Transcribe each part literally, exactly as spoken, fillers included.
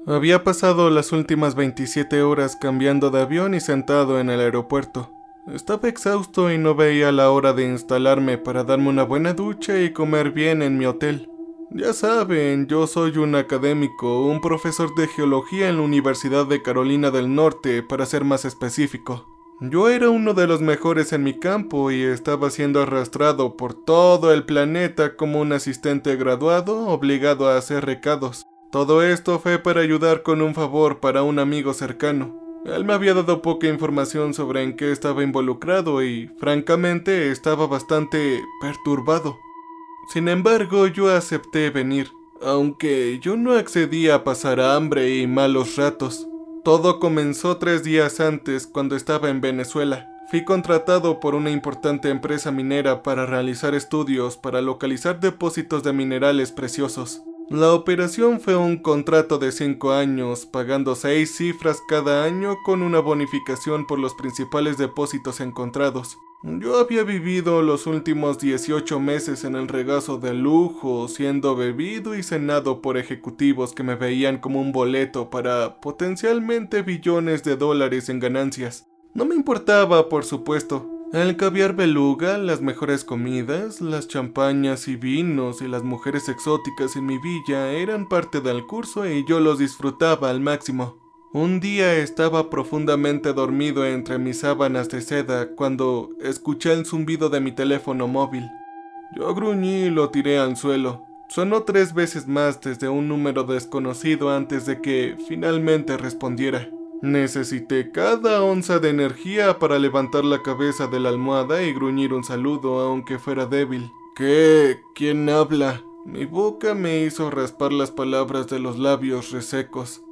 Había pasado las últimas veintisiete horas cambiando de avión y sentado en el aeropuerto. Estaba exhausto y no veía la hora de instalarme para darme una buena ducha y comer bien en mi hotel. Ya saben, yo soy un académico, un profesor de geología en la Universidad de Carolina del Norte, para ser más específico. Yo era uno de los mejores en mi campo y estaba siendo arrastrado por todo el planeta como un asistente graduado obligado a hacer recados. Todo esto fue para ayudar con un favor para un amigo cercano. Él me había dado poca información sobre en qué estaba involucrado y, francamente, estaba bastante perturbado. Sin embargo, yo acepté venir, aunque yo no accedí a pasar hambre y malos ratos. Todo comenzó tres días antes, cuando estaba en Venezuela. Fui contratado por una importante empresa minera para realizar estudios para localizar depósitos de minerales preciosos. La operación fue un contrato de cinco años, pagando seis cifras cada año con una bonificación por los principales depósitos encontrados. Yo había vivido los últimos dieciocho meses en el regazo de lujo, siendo bebido y cenado por ejecutivos que me veían como un boleto para potencialmente billones de dólares en ganancias. No me importaba, por supuesto. El caviar beluga, las mejores comidas, las champañas y vinos y las mujeres exóticas en mi villa eran parte del curso y yo los disfrutaba al máximo. Un día estaba profundamente dormido entre mis sábanas de seda cuando escuché el zumbido de mi teléfono móvil. Yo gruñí y lo tiré al suelo. Sonó tres veces más desde un número desconocido antes de que finalmente respondiera. Necesité cada onza de energía para levantar la cabeza de la almohada y gruñir un saludo, aunque fuera débil. ¿Qué? ¿Quién habla? Mi boca me hizo raspar las palabras de los labios resecos.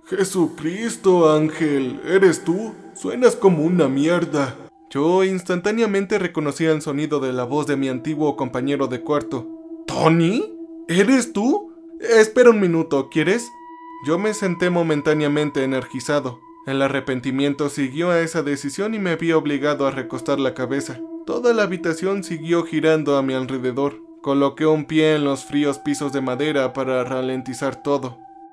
Jesucristo, Ángel, ¿eres tú? Suenas como una mierda. Yo instantáneamente reconocí el sonido de la voz de mi antiguo compañero de cuarto. ¿Tony? ¿Eres tú? Espera un minuto, ¿quieres? Yo me senté momentáneamente energizado. El arrepentimiento siguió a esa decisión y me vi obligado a recostar la cabeza. Toda la habitación siguió girando a mi alrededor. Coloqué un pie en los fríos pisos de madera para ralentizar todo.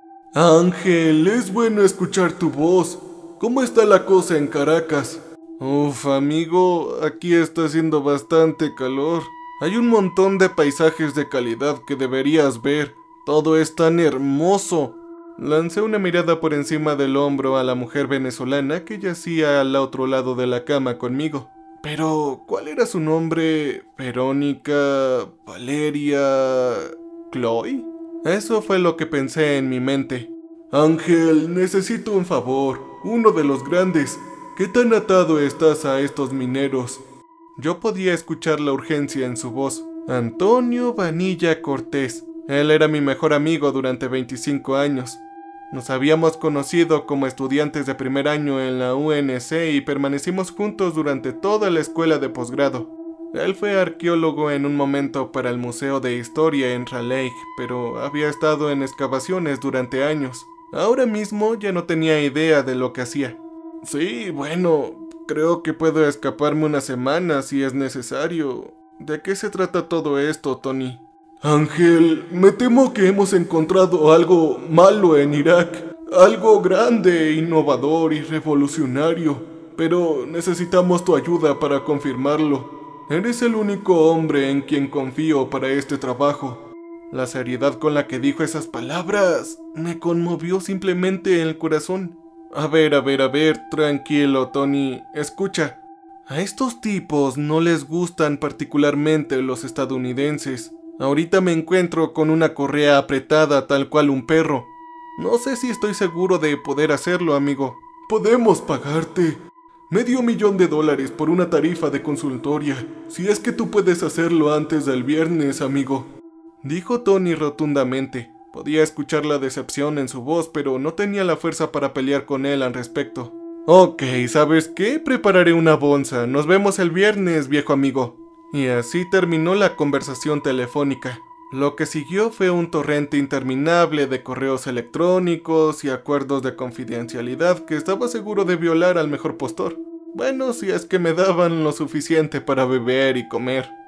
Ángel, es bueno escuchar tu voz. ¿Cómo está la cosa en Caracas? Uf, amigo, aquí está haciendo bastante calor. Hay un montón de paisajes de calidad que deberías ver. Todo es tan hermoso. Lancé una mirada por encima del hombro a la mujer venezolana que yacía al otro lado de la cama conmigo. Pero, ¿cuál era su nombre? ¿Verónica? ¿Valeria? ¿Chloe? Eso fue lo que pensé en mi mente. Ángel, necesito un favor, uno de los grandes. ¿Qué tan atado estás a estos mineros? Yo podía escuchar la urgencia en su voz. Antonio Vanilla Cortés. Él era mi mejor amigo durante veinticinco años. Nos habíamos conocido como estudiantes de primer año en la U N C y permanecimos juntos durante toda la escuela de posgrado. Él fue arqueólogo en un momento para el Museo de Historia en Raleigh, pero había estado en excavaciones durante años. Ahora mismo ya no tenía idea de lo que hacía. Sí, bueno, creo que puedo escaparme una semana si es necesario. ¿De qué se trata todo esto, Tony? Ángel, me temo que hemos encontrado algo malo en Irak. Algo grande, innovador y revolucionario. Pero necesitamos tu ayuda para confirmarlo. Eres el único hombre en quien confío para este trabajo. La seriedad con la que dijo esas palabras me conmovió simplemente el corazón. A ver, a ver, a ver, tranquilo, Tony. Escucha, a estos tipos no les gustan particularmente los estadounidenses. Ahorita me encuentro con una correa apretada tal cual un perro. No sé si estoy seguro de poder hacerlo, amigo. Podemos pagarte medio millón de dólares por una tarifa de consultoría, si es que tú puedes hacerlo antes del viernes, amigo. Dijo Tony rotundamente. Podía escuchar la decepción en su voz, pero no tenía la fuerza para pelear con él al respecto. Ok, ¿sabes qué? Prepararé una bonza. Nos vemos el viernes, viejo amigo. Y así terminó la conversación telefónica. Lo que siguió fue un torrente interminable de correos electrónicos y acuerdos de confidencialidad que estaba seguro de violar al mejor postor. Bueno, si es que me daban lo suficiente para beber y comer.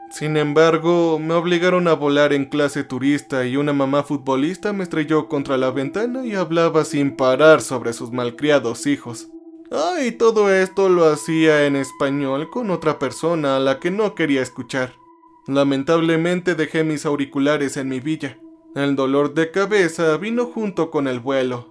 Sin embargo, me obligaron a volar en clase turista y una mamá futbolista me estrelló contra la ventana y hablaba sin parar sobre sus malcriados hijos. Ah, y todo esto lo hacía en español con otra persona a la que no quería escuchar. Lamentablemente dejé mis auriculares en mi villa. El dolor de cabeza vino junto con el vuelo.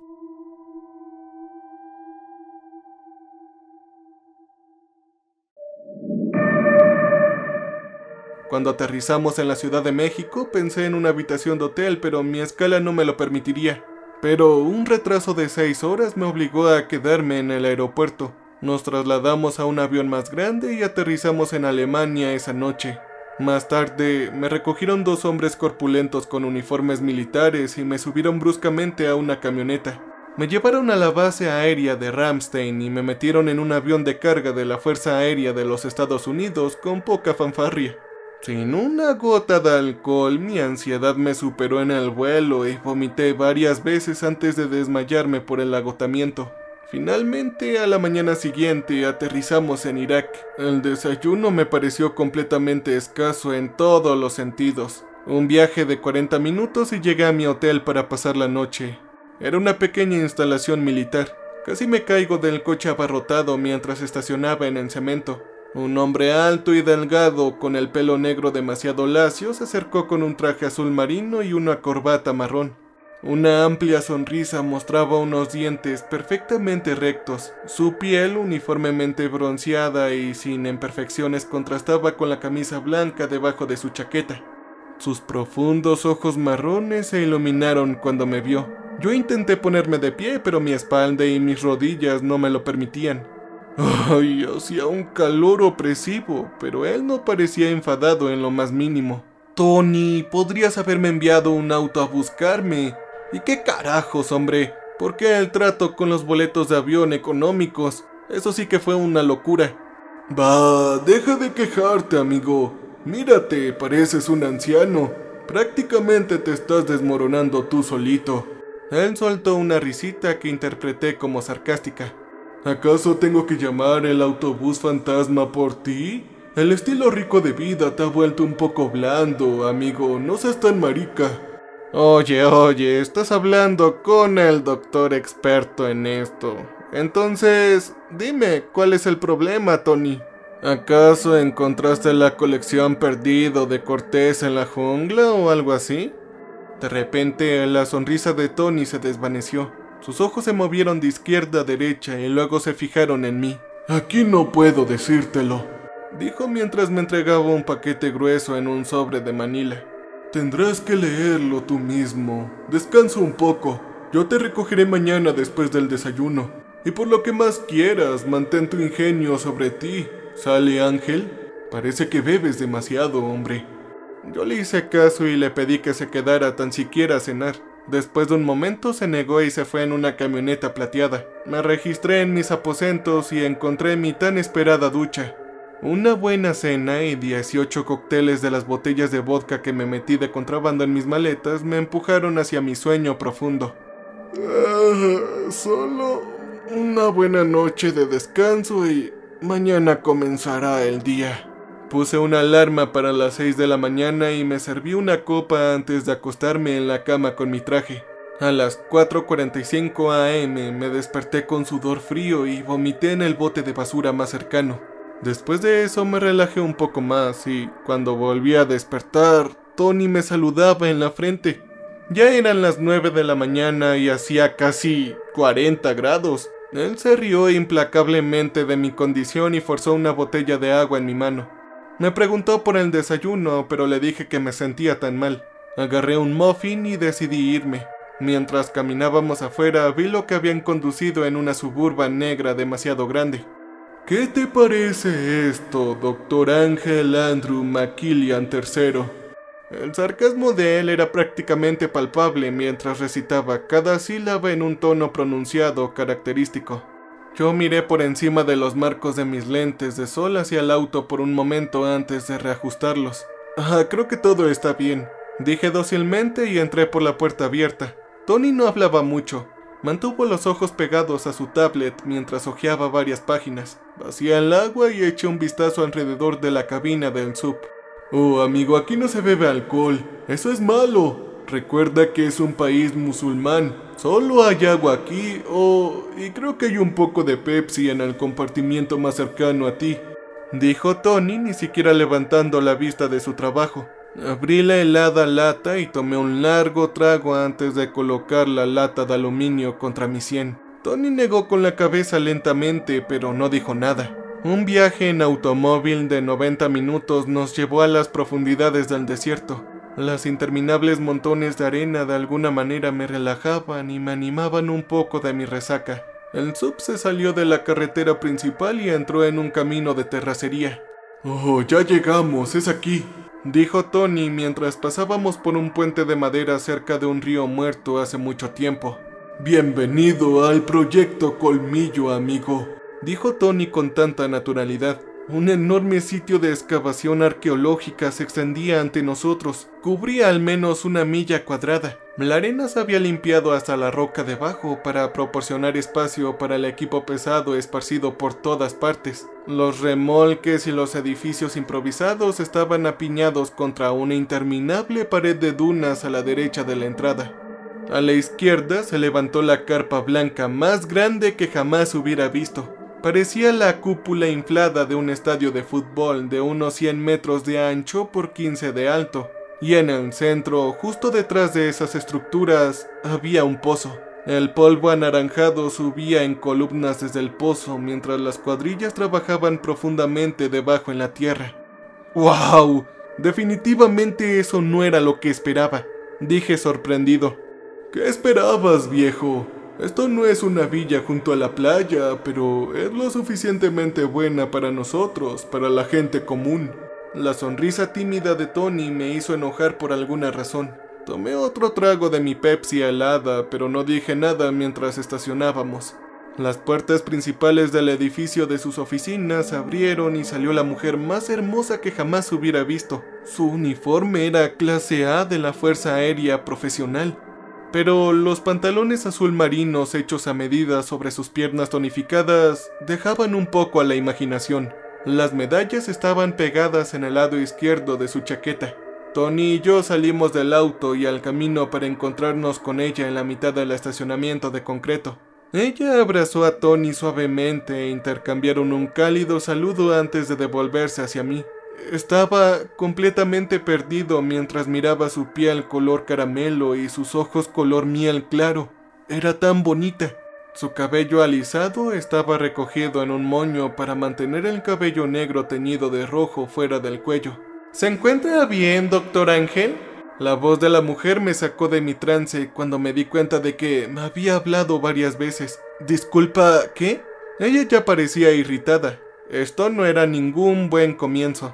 Cuando aterrizamos en la Ciudad de México, pensé en una habitación de hotel, pero mi escala no me lo permitiría. Pero un retraso de seis horas me obligó a quedarme en el aeropuerto. Nos trasladamos a un avión más grande y aterrizamos en Alemania esa noche. Más tarde, me recogieron dos hombres corpulentos con uniformes militares y me subieron bruscamente a una camioneta. Me llevaron a la base aérea de Ramstein y me metieron en un avión de carga de la Fuerza Aérea de los Estados Unidos con poca fanfarria. Sin una gota de alcohol, mi ansiedad me superó en el vuelo y vomité varias veces antes de desmayarme por el agotamiento. Finalmente, a la mañana siguiente, aterrizamos en Irak. El desayuno me pareció completamente escaso en todos los sentidos. Un viaje de cuarenta minutos y llegué a mi hotel para pasar la noche. Era una pequeña instalación militar. Casi me caigo del coche abarrotado mientras estacionaba en el cemento. Un hombre alto y delgado, con el pelo negro demasiado lacio, se acercó con un traje azul marino y una corbata marrón. Una amplia sonrisa mostraba unos dientes perfectamente rectos. Su piel, uniformemente bronceada y sin imperfecciones, contrastaba con la camisa blanca debajo de su chaqueta. Sus profundos ojos marrones se iluminaron cuando me vio. Yo intenté ponerme de pie, pero mi espalda y mis rodillas no me lo permitían. Ay, hacía un calor opresivo, pero él no parecía enfadado en lo más mínimo. Tony, podrías haberme enviado un auto a buscarme. ¿Y qué carajos, hombre? ¿Por qué el trato con los boletos de avión económicos? Eso sí que fue una locura. Va, deja de quejarte, amigo. Mírate, pareces un anciano. Prácticamente te estás desmoronando tú solito. Él soltó una risita que interpreté como sarcástica. ¿Acaso tengo que llamar el autobús fantasma por ti? El estilo rico de vida te ha vuelto un poco blando, amigo, no seas tan marica. Oye, oye, estás hablando con el doctor experto en esto. Entonces, dime, ¿cuál es el problema, Tony? ¿Acaso encontraste la colección perdido de Cortés en la jungla o algo así? De repente, la sonrisa de Tony se desvaneció. Sus ojos se movieron de izquierda a derecha y luego se fijaron en mí. Aquí no puedo decírtelo, dijo mientras me entregaba un paquete grueso en un sobre de Manila. Tendrás que leerlo tú mismo. Descansa un poco. Yo te recogeré mañana después del desayuno. Y por lo que más quieras, mantén tu ingenio sobre ti. ¿Sale, Ángel? Parece que bebes demasiado, hombre. Yo le hice caso y le pedí que se quedara tan siquiera a cenar. Después de un momento se negó y se fue en una camioneta plateada. Me registré en mis aposentos y encontré mi tan esperada ducha. Una buena cena y dieciocho cócteles de las botellas de vodka que me metí de contrabando en mis maletas me empujaron hacia mi sueño profundo. Uh, solo una buena noche de descanso y mañana comenzará el día. Puse una alarma para las seis de la mañana y me serví una copa antes de acostarme en la cama con mi traje. A las cuatro cuarenta y cinco a eme me desperté con sudor frío y vomité en el bote de basura más cercano. Después de eso me relajé un poco más y cuando volví a despertar, Tony me saludaba en la frente. Ya eran las nueve de la mañana y hacía casi cuarenta grados. Él se rió implacablemente de mi condición y forzó una botella de agua en mi mano. Me preguntó por el desayuno, pero le dije que me sentía tan mal. Agarré un muffin y decidí irme. Mientras caminábamos afuera, vi lo que habían conducido en una Suburban negra demasiado grande. ¿Qué te parece esto, doctor Ángel Andrew McKillian tercero? El sarcasmo de él era prácticamente palpable mientras recitaba cada sílaba en un tono pronunciado característico. Yo miré por encima de los marcos de mis lentes de sol hacia el auto por un momento antes de reajustarlos. Ah, creo que todo está bien, dije dócilmente y entré por la puerta abierta. Tony no hablaba mucho. Mantuvo los ojos pegados a su tablet mientras hojeaba varias páginas. Vacié el agua y eché un vistazo alrededor de la cabina del sub. Oh, amigo, aquí no se bebe alcohol. Eso es malo. Recuerda que es un país musulmán. Solo hay agua aquí, oh, y creo que hay un poco de Pepsi en el compartimiento más cercano a ti, dijo Tony, ni siquiera levantando la vista de su trabajo. Abrí la helada lata y tomé un largo trago antes de colocar la lata de aluminio contra mi sien. Tony negó con la cabeza lentamente, pero no dijo nada. Un viaje en automóvil de noventa minutos nos llevó a las profundidades del desierto. Las interminables montones de arena de alguna manera me relajaban y me animaban un poco de mi resaca. El sub se salió de la carretera principal y entró en un camino de terracería. «Oh, ya llegamos, es aquí», dijo Tony mientras pasábamos por un puente de madera cerca de un río muerto hace mucho tiempo. «Bienvenido al Proyecto Colmillo, amigo», dijo Tony con tanta naturalidad. Un enorme sitio de excavación arqueológica se extendía ante nosotros. Cubría al menos una milla cuadrada. La arena se había limpiado hasta la roca debajo para proporcionar espacio para el equipo pesado esparcido por todas partes. Los remolques y los edificios improvisados estaban apiñados contra una interminable pared de dunas a la derecha de la entrada. A la izquierda se levantó la carpa blanca más grande que jamás hubiera visto. Parecía la cúpula inflada de un estadio de fútbol de unos cien metros de ancho por quince de alto, y en el centro, justo detrás de esas estructuras, había un pozo. El polvo anaranjado subía en columnas desde el pozo mientras las cuadrillas trabajaban profundamente debajo en la tierra. ¡Wow! Definitivamente eso no era lo que esperaba, dije sorprendido. ¿Qué esperabas, viejo? Esto no es una villa junto a la playa, pero es lo suficientemente buena para nosotros, para la gente común. La sonrisa tímida de Tony me hizo enojar por alguna razón. Tomé otro trago de mi Pepsi helada, pero no dije nada mientras estacionábamos. Las puertas principales del edificio de sus oficinas se abrieron y salió la mujer más hermosa que jamás hubiera visto. Su uniforme era clase A de la Fuerza Aérea Profesional. Pero los pantalones azul marinos hechos a medida sobre sus piernas tonificadas dejaban un poco a la imaginación. Las medallas estaban pegadas en el lado izquierdo de su chaqueta. Tony y yo salimos del auto y al camino para encontrarnos con ella en la mitad del estacionamiento de concreto. Ella abrazó a Tony suavemente e intercambiaron un cálido saludo antes de devolverse hacia mí. Estaba completamente perdido mientras miraba su piel color caramelo y sus ojos color miel claro. Era tan bonita. Su cabello alisado estaba recogido en un moño para mantener el cabello negro teñido de rojo fuera del cuello. ¿Se encuentra bien, doctor Ángel? La voz de la mujer me sacó de mi trance cuando me di cuenta de que me había hablado varias veces. Disculpa, ¿qué? Ella ya parecía irritada. Esto no era ningún buen comienzo.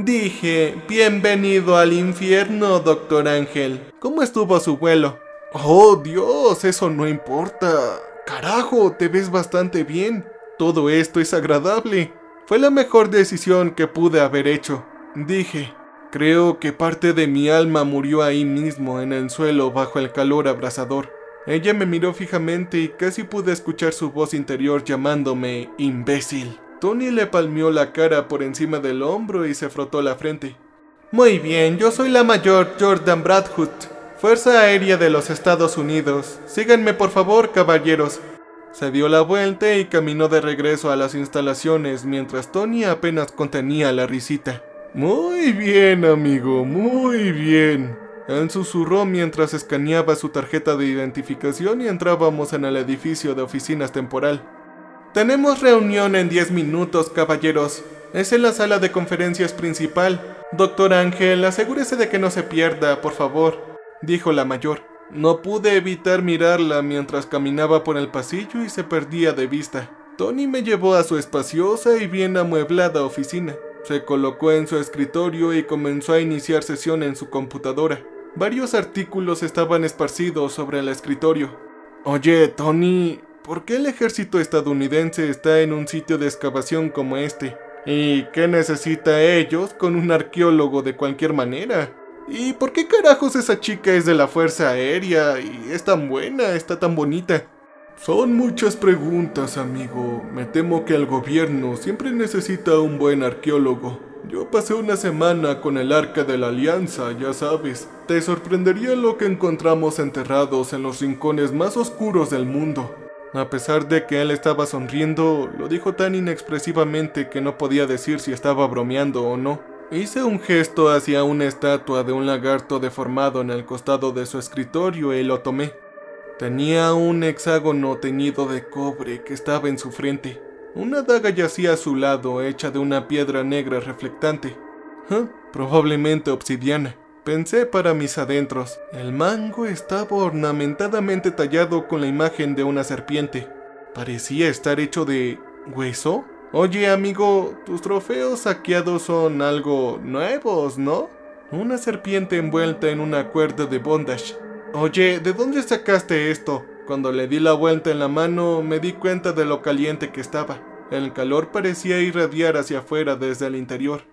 Dije, bienvenido al infierno, doctor Ángel. ¿Cómo estuvo su vuelo? Oh, Dios, eso no importa. Carajo, te ves bastante bien. Todo esto es agradable. Fue la mejor decisión que pude haber hecho. Dije, creo que parte de mi alma murió ahí mismo, en el suelo, bajo el calor abrasador. Ella me miró fijamente y casi pude escuchar su voz interior llamándome imbécil. Tony le palmeó la cara por encima del hombro y se frotó la frente. Muy bien, yo soy la mayor Jordan Bradhood, Fuerza Aérea de los Estados Unidos. Síganme por favor, caballeros. Se dio la vuelta y caminó de regreso a las instalaciones mientras Tony apenas contenía la risita. Muy bien, amigo, muy bien. Él susurró mientras escaneaba su tarjeta de identificación y entrábamos en el edificio de oficinas temporal. Tenemos reunión en diez minutos, caballeros. Es en la sala de conferencias principal. Doctor Ángel, asegúrese de que no se pierda, por favor, dijo la mayor. No pude evitar mirarla mientras caminaba por el pasillo y se perdía de vista. Tony me llevó a su espaciosa y bien amueblada oficina. Se colocó en su escritorio y comenzó a iniciar sesión en su computadora. Varios artículos estaban esparcidos sobre el escritorio. Oye, Tony, ¿por qué el ejército estadounidense está en un sitio de excavación como este? ¿Y qué necesita ellos con un arqueólogo de cualquier manera? ¿Y por qué carajos esa chica es de la Fuerza Aérea y es tan buena, está tan bonita? Son muchas preguntas, amigo. Me temo que el gobierno siempre necesita un buen arqueólogo. Yo pasé una semana con el Arca de la Alianza, ya sabes. Te sorprendería lo que encontramos enterrados en los rincones más oscuros del mundo. A pesar de que él estaba sonriendo, lo dijo tan inexpresivamente que no podía decir si estaba bromeando o no. Hice un gesto hacia una estatua de un lagarto deformado en el costado de su escritorio y lo tomé. Tenía un hexágono teñido de cobre que estaba en su frente. Una daga yacía a su lado, hecha de una piedra negra reflectante. ¿Ah? Probablemente obsidiana. Pensé para mis adentros. El mango estaba ornamentadamente tallado con la imagen de una serpiente. Parecía estar hecho de... ¿hueso? Oye, amigo, tus trofeos saqueados son algo nuevos, ¿no? Una serpiente envuelta en una cuerda de bondage. Oye, ¿de dónde sacaste esto? Cuando le di la vuelta en la mano, me di cuenta de lo caliente que estaba. El calor parecía irradiar hacia afuera desde el interior.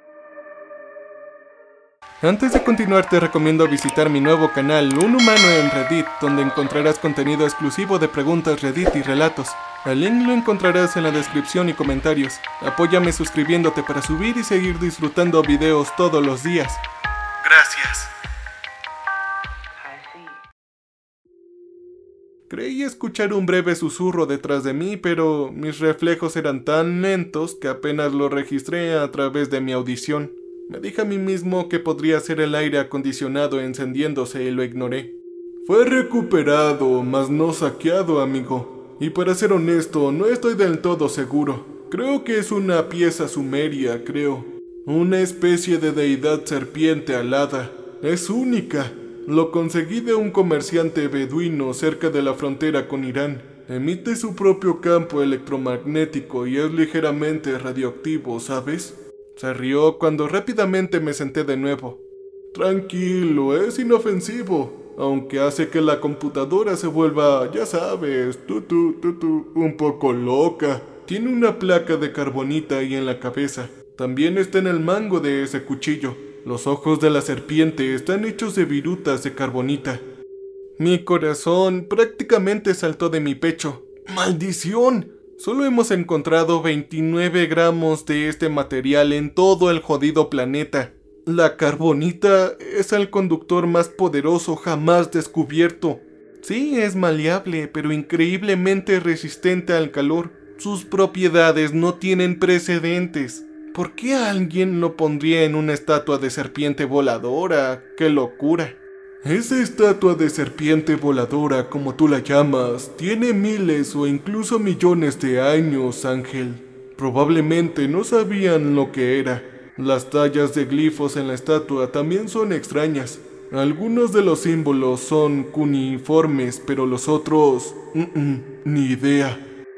Antes de continuar, te recomiendo visitar mi nuevo canal, Un Humano en Reddit, donde encontrarás contenido exclusivo de preguntas Reddit y relatos. El link lo encontrarás en la descripción y comentarios. Apóyame suscribiéndote para subir y seguir disfrutando videos todos los días. Gracias. Creí escuchar un breve susurro detrás de mí, pero mis reflejos eran tan lentos que apenas lo registré a través de mi audición. Me dije a mí mismo que podría ser el aire acondicionado encendiéndose y lo ignoré. Fue recuperado, mas no saqueado, amigo. Y para ser honesto, no estoy del todo seguro. Creo que es una pieza sumeria, creo. Una especie de deidad serpiente alada. Es única. Lo conseguí de un comerciante beduino cerca de la frontera con Irán. Emite su propio campo electromagnético y es ligeramente radioactivo, ¿sabes? Se rió cuando rápidamente me senté de nuevo. Tranquilo, es inofensivo, aunque hace que la computadora se vuelva, ya sabes, tutu, tutu, un poco loca. Tiene una placa de carbonita ahí en la cabeza. También está en el mango de ese cuchillo. Los ojos de la serpiente están hechos de virutas de carbonita. Mi corazón prácticamente saltó de mi pecho. ¡Maldición! Solo hemos encontrado veintinueve gramos de este material en todo el jodido planeta. La carbonita es el conductor más poderoso jamás descubierto. Sí, es maleable, pero increíblemente resistente al calor. Sus propiedades no tienen precedentes. ¿Por qué alguien lo pondría en una estatua de serpiente voladora? ¡Qué locura! Esa estatua de serpiente voladora, como tú la llamas, tiene miles o incluso millones de años, Ángel. Probablemente no sabían lo que era. Las tallas de glifos en la estatua también son extrañas. Algunos de los símbolos son cuneiformes, pero los otros... Mm-mm, ni idea.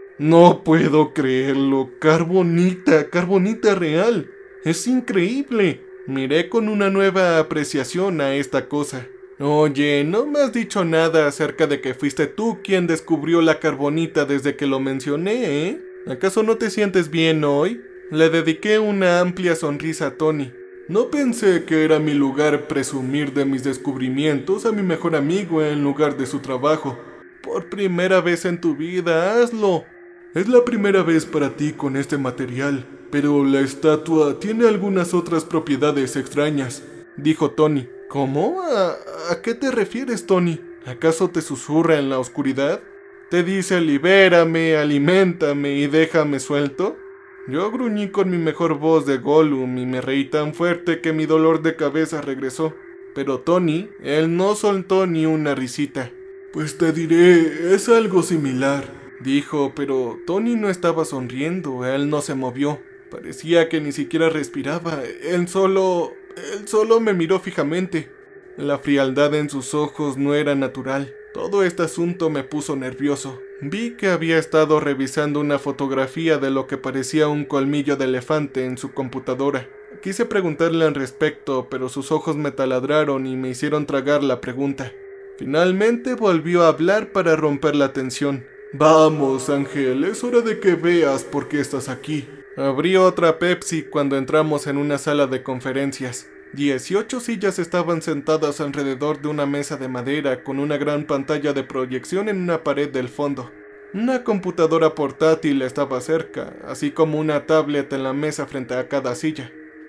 No puedo creerlo. Carbonita, carbonita real. Es increíble. Miré con una nueva apreciación a esta cosa. Oye, no me has dicho nada acerca de que fuiste tú quien descubrió la carbonita desde que lo mencioné, ¿eh? ¿Acaso no te sientes bien hoy? Le dediqué una amplia sonrisa a Tony. No pensé que era mi lugar presumir de mis descubrimientos a mi mejor amigo en lugar de su trabajo. Por primera vez en tu vida, hazlo. Es la primera vez para ti con este material, pero la estatua tiene algunas otras propiedades extrañas, dijo Tony. ¿Cómo? ¿A, ¿A qué te refieres, Tony? ¿Acaso te susurra en la oscuridad? ¿Te dice libérame, aliméntame y déjame suelto? Yo gruñí con mi mejor voz de Gollum y me reí tan fuerte que mi dolor de cabeza regresó. Pero Tony, él no soltó ni una risita. Pues te diré, es algo similar, dijo, pero Tony no estaba sonriendo, él no se movió. Parecía que ni siquiera respiraba, él solo... Él solo me miró fijamente. La frialdad en sus ojos no era natural. Todo este asunto me puso nervioso. Vi que había estado revisando una fotografía de lo que parecía un colmillo de elefante en su computadora. Quise preguntarle al respecto, pero sus ojos me taladraron y me hicieron tragar la pregunta. Finalmente volvió a hablar para romper la tensión. Vamos, Ángel, es hora de que veas por qué estás aquí. Abrí otra Pepsi cuando entramos en una sala de conferencias. Dieciocho sillas estaban sentadas alrededor de una mesa de madera con una gran pantalla de proyección en una pared del fondo. Una computadora portátil estaba cerca, así como una tablet en la mesa frente a cada silla.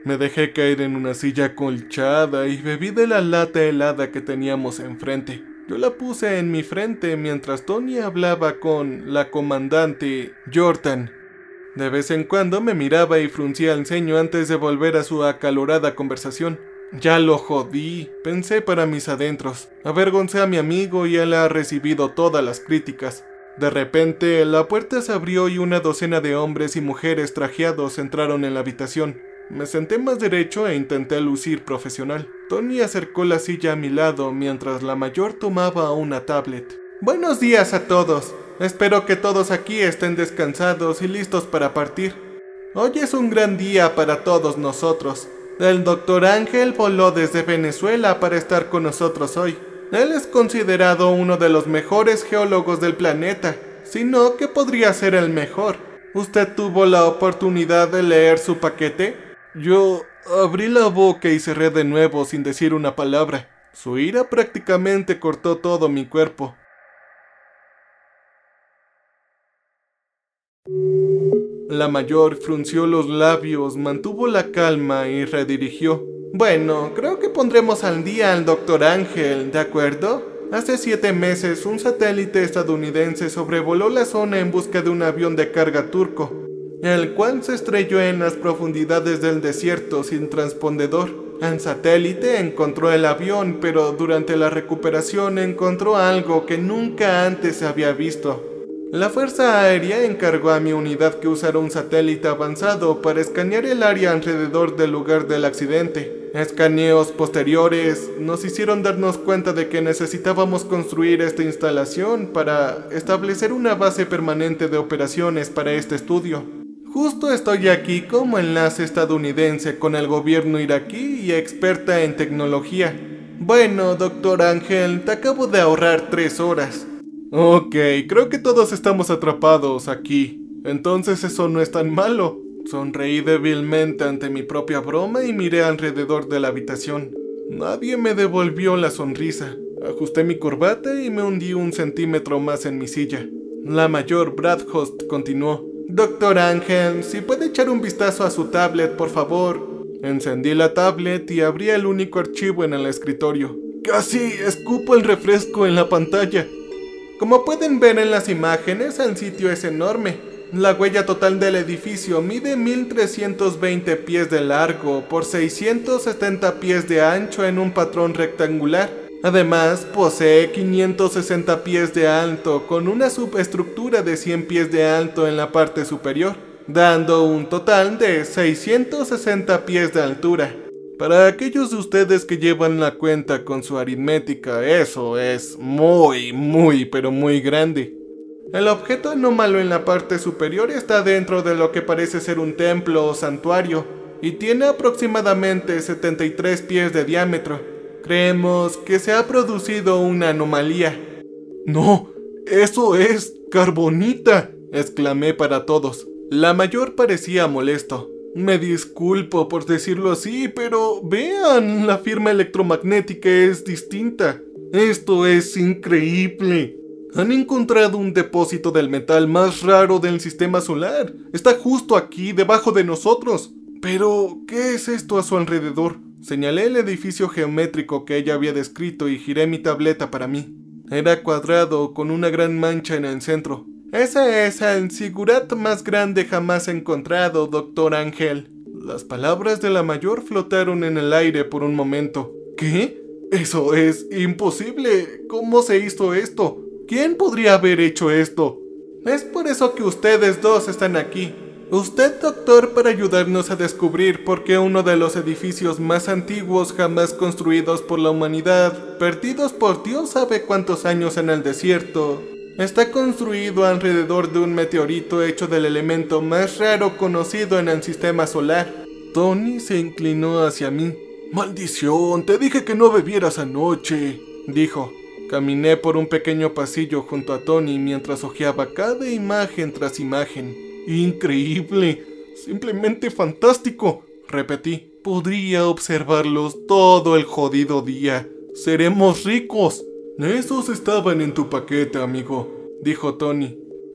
Me dejé caer en una silla acolchada y bebí de la lata helada que teníamos enfrente. Yo la puse en mi frente mientras Tony hablaba con la comandante Jordan. De vez en cuando me miraba y fruncía el ceño antes de volver a su acalorada conversación. Ya lo jodí, pensé para mis adentros. Avergoncé a mi amigo y él ha recibido todas las críticas. De repente, la puerta se abrió y una docena de hombres y mujeres trajeados entraron en la habitación. Me senté más derecho e intenté lucir profesional. Tony acercó la silla a mi lado mientras la mayor tomaba una tablet. Buenos días a todos. Espero que todos aquí estén descansados y listos para partir. Hoy es un gran día para todos nosotros. El doctor Ángel voló desde Venezuela para estar con nosotros hoy. Él es considerado uno de los mejores geólogos del planeta, sino que podría ser el mejor. ¿Usted tuvo la oportunidad de leer su paquete? Yo abrí la boca y cerré de nuevo sin decir una palabra. Su ira prácticamente cortó todo mi cuerpo. La mayor frunció los labios, mantuvo la calma y redirigió. Bueno, creo que pondremos al día al doctor Ángel, ¿de acuerdo? Hace siete meses, un satélite estadounidense sobrevoló la zona en busca de un avión de carga turco, el cual se estrelló en las profundidades del desierto sin transpondedor. El satélite encontró el avión, pero durante la recuperación encontró algo que nunca antes se había visto. La Fuerza Aérea encargó a mi unidad que usara un satélite avanzado para escanear el área alrededor del lugar del accidente. Escaneos posteriores nos hicieron darnos cuenta de que necesitábamos construir esta instalación para establecer una base permanente de operaciones para este estudio. Justo estoy aquí como enlace estadounidense con el gobierno iraquí y experta en tecnología. Bueno, doctor Ángel, te acabo de ahorrar tres horas. Ok, creo que todos estamos atrapados aquí. Entonces eso no es tan malo. Sonreí débilmente ante mi propia broma y miré alrededor de la habitación. Nadie me devolvió la sonrisa. Ajusté mi corbata y me hundí un centímetro más en mi silla. La mayor Bradhost continuó. Doctor Ángel, si puede echar un vistazo a su tablet, por favor. Encendí la tablet y abrí el único archivo en el escritorio. Casi escupo el refresco en la pantalla. Como pueden ver en las imágenes, el sitio es enorme. La huella total del edificio mide mil trescientos veinte pies de largo por seiscientos setenta pies de ancho en un patrón rectangular. Además, posee quinientos sesenta pies de alto con una subestructura de cien pies de alto en la parte superior, dando un total de seiscientos sesenta pies de altura. Para aquellos de ustedes que llevan la cuenta con su aritmética, eso es muy, muy, pero muy grande. El objeto anómalo en la parte superior está dentro de lo que parece ser un templo o santuario, y tiene aproximadamente setenta y tres pies de diámetro. Creemos que se ha producido una anomalía. ¡No! ¡Eso es carbonita!, exclamé para todos. La mayor parecía molesto. Me disculpo por decirlo así, pero vean, la firma electromagnética es distinta. Esto es increíble. Han encontrado un depósito del metal más raro del sistema solar. Está justo aquí, debajo de nosotros. Pero, ¿qué es esto a su alrededor? Señalé el edificio geométrico que ella había descrito y giré mi tableta para mí. Era cuadrado, con una gran mancha en el centro. Ese es el zigurat más grande jamás encontrado, doctor Ángel. Las palabras de la mayor flotaron en el aire por un momento. ¿Qué? Eso es imposible. ¿Cómo se hizo esto? ¿Quién podría haber hecho esto? Es por eso que ustedes dos están aquí. Usted, doctor, para ayudarnos a descubrir por qué uno de los edificios más antiguos jamás construidos por la humanidad, perdidos por Dios sabe cuántos años en el desierto, está construido alrededor de un meteorito hecho del elemento más raro conocido en el sistema solar. Tony se inclinó hacia mí. «Maldición, te dije que no bebieras anoche», dijo. Caminé por un pequeño pasillo junto a Tony mientras hojeaba cada imagen tras imagen. «Increíble, simplemente fantástico», repetí. «Podría observarlos todo el jodido día. Seremos ricos». «Esos estaban en tu paquete, amigo», dijo Tony.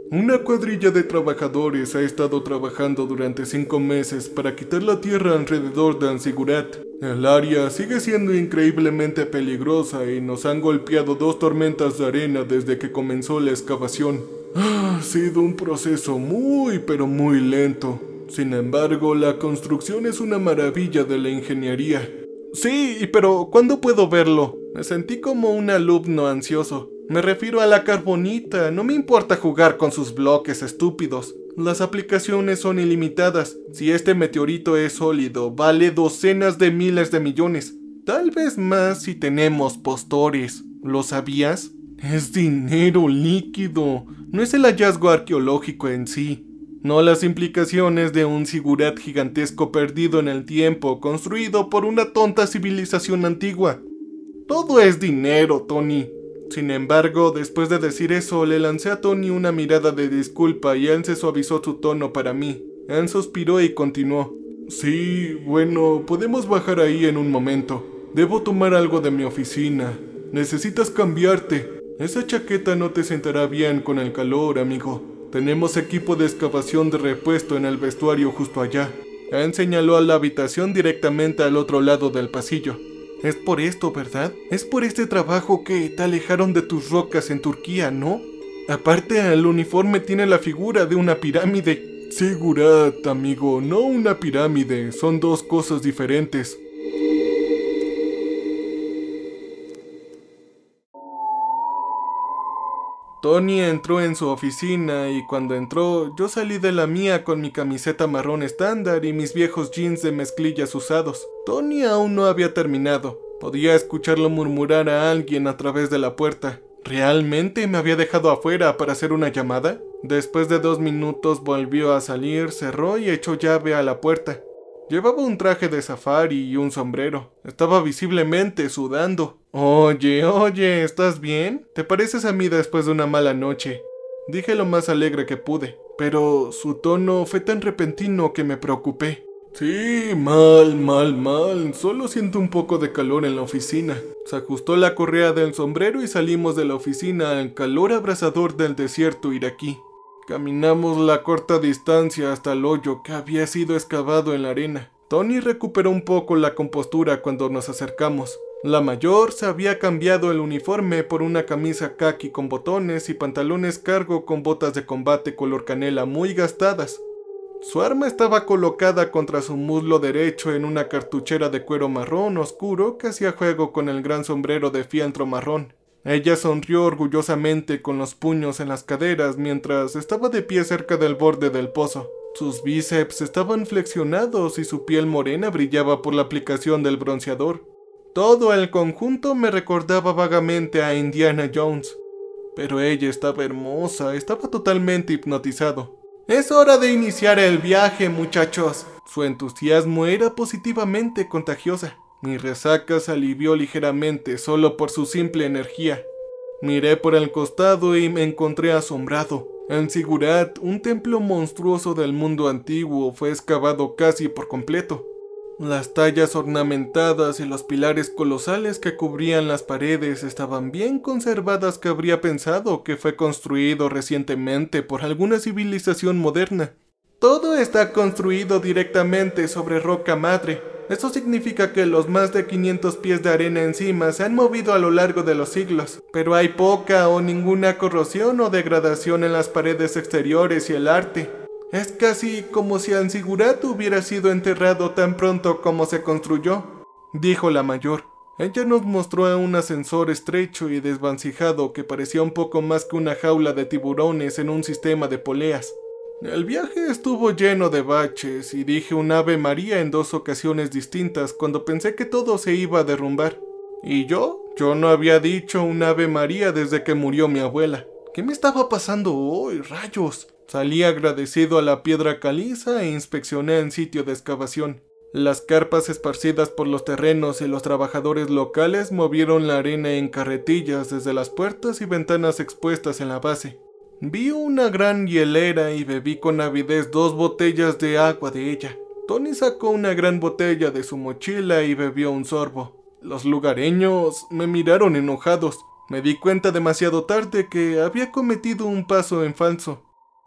Una cuadrilla de trabajadores ha estado trabajando durante cinco meses para quitar la tierra alrededor de Ansigurat. El área sigue siendo increíblemente peligrosa y nos han golpeado dos tormentas de arena desde que comenzó la excavación. Ha sido un proceso muy pero muy lento. Sin embargo, la construcción es una maravilla de la ingeniería. Sí, pero ¿cuándo puedo verlo? Me sentí como un alumno ansioso. Me refiero a la carbonita, no me importa jugar con sus bloques estúpidos. Las aplicaciones son ilimitadas. Si este meteorito es sólido, vale docenas de miles de millones. Tal vez más si tenemos postores. ¿Lo sabías? Es dinero líquido. No es el hallazgo arqueológico en sí. No las implicaciones de un zigurat gigantesco perdido en el tiempo, construido por una tonta civilización antigua. Todo es dinero, Tony. Sin embargo, después de decir eso, le lancé a Tony una mirada de disculpa y él se suavizó su tono para mí. Él suspiró y continuó. Sí, bueno, podemos bajar ahí en un momento. Debo tomar algo de mi oficina. Necesitas cambiarte. Esa chaqueta no te sentará bien con el calor, amigo. Tenemos equipo de excavación de repuesto en el vestuario justo allá. Él señaló a la habitación directamente al otro lado del pasillo. Es por esto, ¿verdad? Es por este trabajo que te alejaron de tus rocas en Turquía, ¿no? Aparte, el uniforme tiene la figura de una pirámide. Zigurat, amigo, no una pirámide. Son dos cosas diferentes. Tony entró en su oficina y cuando entró, yo salí de la mía con mi camiseta marrón estándar y mis viejos jeans de mezclillas usados. Tony aún no había terminado. Podía escucharlo murmurar a alguien a través de la puerta. ¿Realmente me había dejado afuera para hacer una llamada? Después de dos minutos volvió a salir, cerró y echó llave a la puerta. Llevaba un traje de safari y un sombrero. Estaba visiblemente sudando. Oye, oye, ¿estás bien? ¿Te pareces a mí después de una mala noche? Dije lo más alegre que pude, pero su tono fue tan repentino que me preocupé. Sí, mal, mal, mal. Solo siento un poco de calor en la oficina. Se ajustó la correa del sombrero y salimos de la oficina al calor abrasador del desierto iraquí. Caminamos la corta distancia hasta el hoyo que había sido excavado en la arena. Tony recuperó un poco la compostura cuando nos acercamos. La mayor se había cambiado el uniforme por una camisa caqui con botones y pantalones cargo con botas de combate color canela muy gastadas. Su arma estaba colocada contra su muslo derecho en una cartuchera de cuero marrón oscuro que hacía juego con el gran sombrero de fieltro marrón. Ella sonrió orgullosamente con los puños en las caderas mientras estaba de pie cerca del borde del pozo. Sus bíceps estaban flexionados y su piel morena brillaba por la aplicación del bronceador. Todo el conjunto me recordaba vagamente a Indiana Jones. Pero ella estaba hermosa, estaba totalmente hipnotizado. Es hora de iniciar el viaje, muchachos. Su entusiasmo era positivamente contagiosa. Mi resaca se alivió ligeramente solo por su simple energía. Miré por el costado y me encontré asombrado. En Zigurat, un templo monstruoso del mundo antiguo, fue excavado casi por completo. Las tallas ornamentadas y los pilares colosales que cubrían las paredes estaban bien conservadas, que habría pensado que fue construido recientemente por alguna civilización moderna. Todo está construido directamente sobre roca madre. Esto significa que los más de quinientos pies de arena encima se han movido a lo largo de los siglos, pero hay poca o ninguna corrosión o degradación en las paredes exteriores y el arte. Es casi como si Ansigurat hubiera sido enterrado tan pronto como se construyó, dijo la mayor. Ella nos mostró un ascensor estrecho y desvancijado que parecía un poco más que una jaula de tiburones en un sistema de poleas. El viaje estuvo lleno de baches y dije un Ave María en dos ocasiones distintas cuando pensé que todo se iba a derrumbar. ¿Y yo? Yo no había dicho un Ave María desde que murió mi abuela. ¿Qué me estaba pasando hoy, rayos? Salí agradecido a la piedra caliza e inspeccioné el sitio de excavación. Las carpas esparcidas por los terrenos y los trabajadores locales movieron la arena en carretillas desde las puertas y ventanas expuestas en la base. Vi una gran hielera y bebí con avidez dos botellas de agua de ella. Tony sacó una gran botella de su mochila y bebió un sorbo. Los lugareños me miraron enojados. Me di cuenta demasiado tarde que había cometido un paso en falso.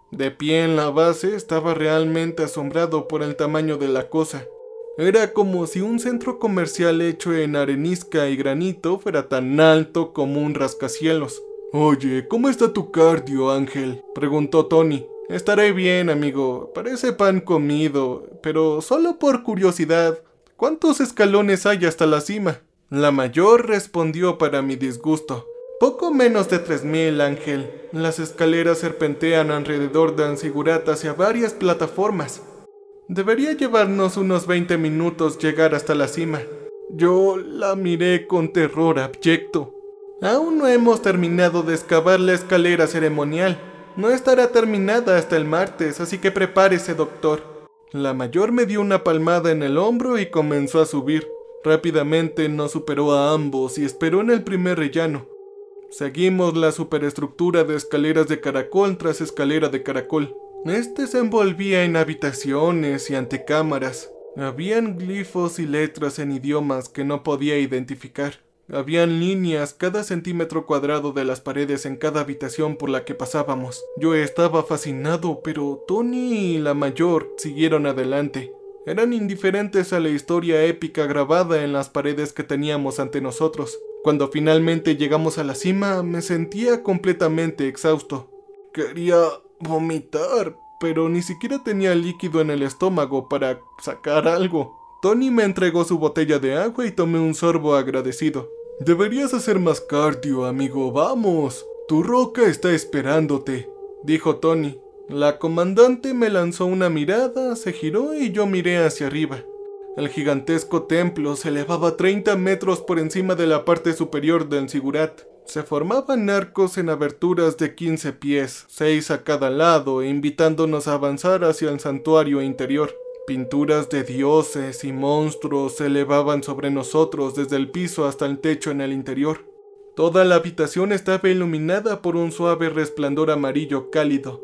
De pie en la base, estaba realmente asombrado por el tamaño de la cosa. Era como si un centro comercial hecho en arenisca y granito fuera tan alto como un rascacielos. «Oye, ¿cómo está tu cardio, Ángel?», preguntó Tony. «Estaré bien, amigo. Parece pan comido. Pero solo por curiosidad, ¿cuántos escalones hay hasta la cima?». La mayor respondió para mi disgusto. «Poco menos de tres mil, Ángel. Las escaleras serpentean alrededor del Zigurat hacia varias plataformas. Debería llevarnos unos veinte minutos llegar hasta la cima». Yo la miré con terror abyecto. «Aún no hemos terminado de excavar la escalera ceremonial. No estará terminada hasta el martes, así que prepárese, doctor». La mayor me dio una palmada en el hombro y comenzó a subir. Rápidamente nos superó a ambos y esperó en el primer rellano. Seguimos la superestructura de escaleras de caracol tras escalera de caracol. Este se envolvía en habitaciones y antecámaras. Habían glifos y letras en idiomas que no podía identificar. Habían líneas cada centímetro cuadrado de las paredes en cada habitación por la que pasábamos. Yo estaba fascinado, pero Tony y la mayor siguieron adelante. Eran indiferentes a la historia épica grabada en las paredes que teníamos ante nosotros. Cuando finalmente llegamos a la cima, me sentía completamente exhausto. Quería vomitar, pero ni siquiera tenía líquido en el estómago para sacar algo. Tony me entregó su botella de agua y tomé un sorbo agradecido. «Deberías hacer más cardio, amigo, vamos. Tu roca está esperándote», dijo Tony. La comandante me lanzó una mirada, se giró y yo miré hacia arriba. El gigantesco templo se elevaba treinta metros por encima de la parte superior del Zigurat. Se formaban arcos en aberturas de quince pies, seis a cada lado, invitándonos a avanzar hacia el santuario interior. Pinturas de dioses y monstruos se elevaban sobre nosotros desde el piso hasta el techo en el interior. Toda la habitación estaba iluminada por un suave resplandor amarillo cálido.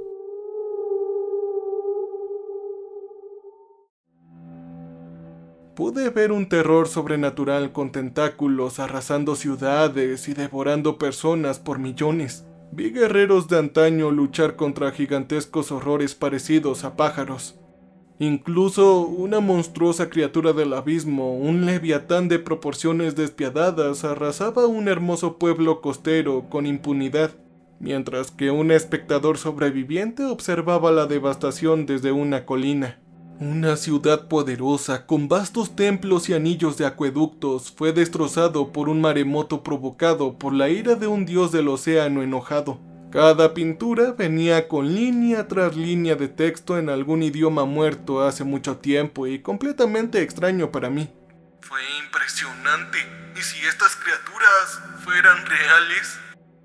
Pude ver un terror sobrenatural con tentáculos arrasando ciudades y devorando personas por millones. Vi guerreros de antaño luchar contra gigantescos horrores parecidos a pájaros. Incluso una monstruosa criatura del abismo, un leviatán de proporciones despiadadas, arrasaba un hermoso pueblo costero con impunidad, mientras que un espectador sobreviviente observaba la devastación desde una colina. Una ciudad poderosa, con vastos templos y anillos de acueductos, fue destrozado por un maremoto provocado por la ira de un dios del océano enojado. Cada pintura venía con línea tras línea de texto en algún idioma muerto hace mucho tiempo y completamente extraño para mí. Fue impresionante. ¿Y si estas criaturas fueran reales?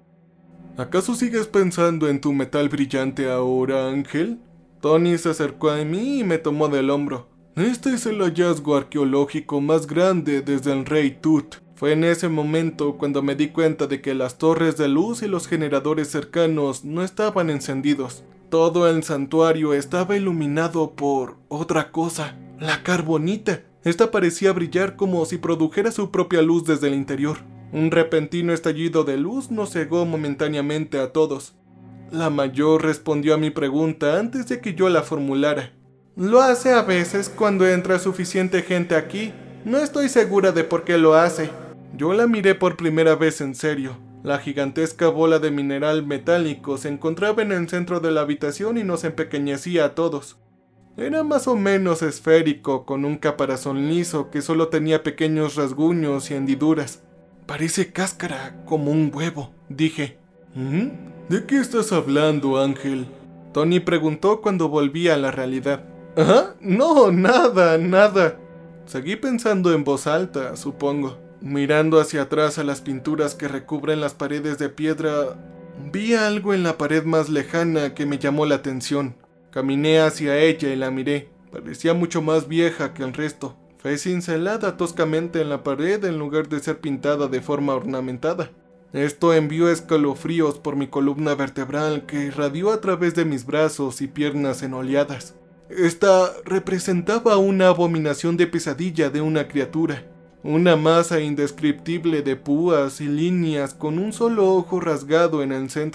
¿Acaso sigues pensando en tu metal brillante ahora, Ángel? Tony se acercó a mí y me tomó del hombro. Este es el hallazgo arqueológico más grande desde el rey Tut. Fue en ese momento cuando me di cuenta de que las torres de luz y los generadores cercanos no estaban encendidos. Todo el santuario estaba iluminado por otra cosa, la carbonita. Esta parecía brillar como si produjera su propia luz desde el interior. Un repentino estallido de luz nos cegó momentáneamente a todos. La mayor respondió a mi pregunta antes de que yo la formulara. Lo hace a veces cuando entra suficiente gente aquí. No estoy segura de por qué lo hace. Yo la miré por primera vez en serio. La gigantesca bola de mineral metálico se encontraba en el centro de la habitación y nos empequeñecía a todos. Era más o menos esférico, con un caparazón liso que solo tenía pequeños rasguños y hendiduras. Parece cáscara, como un huevo, dije. ¿Mm? ¿De qué estás hablando, Ángel? Tony preguntó cuando volví a la realidad. ¿Ah? No, nada, nada. Seguí pensando en voz alta, supongo. Mirando hacia atrás a las pinturas que recubren las paredes de piedra, vi algo en la pared más lejana que me llamó la atención. Caminé hacia ella y la miré. Parecía mucho más vieja que el resto. Fue cincelada toscamente en la pared en lugar de ser pintada de forma ornamentada. Esto envió escalofríos por mi columna vertebral que irradió a través de mis brazos y piernas enoleadas. Esta representaba una abominación de pesadilla de una criatura. Una masa indescriptible de púas y líneas con un solo ojo rasgado en el centro.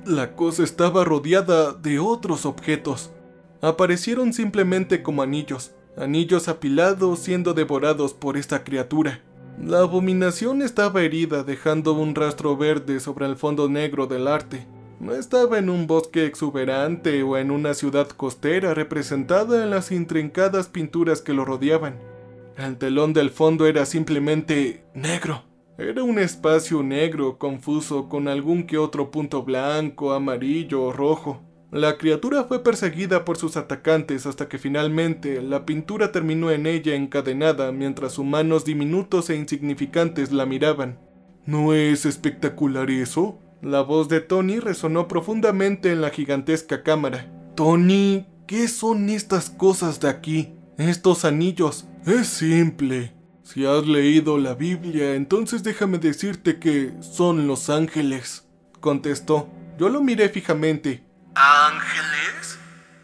la cosa estaba rodeada de otros objetos. Aparecieron simplemente como anillos, anillos apilados siendo devorados por esta criatura. La abominación estaba herida, dejando un rastro verde sobre el fondo negro del arte. No estaba en un bosque exuberante o en una ciudad costera representada en las intrincadas pinturas que lo rodeaban. El telón del fondo era simplemente negro. Era un espacio negro, confuso, con algún que otro punto blanco, amarillo o rojo. La criatura fue perseguida por sus atacantes hasta que finalmente la pintura terminó en ella encadenada mientras humanos diminutos e insignificantes la miraban. ¿No es espectacular eso? La voz de Tony resonó profundamente en la gigantesca cámara. Tony, ¿qué son estas cosas de aquí? Estos anillos. Es simple. Si has leído la Biblia, entonces déjame decirte que son los ángeles, contestó. Yo lo miré fijamente. ¿Ángeles?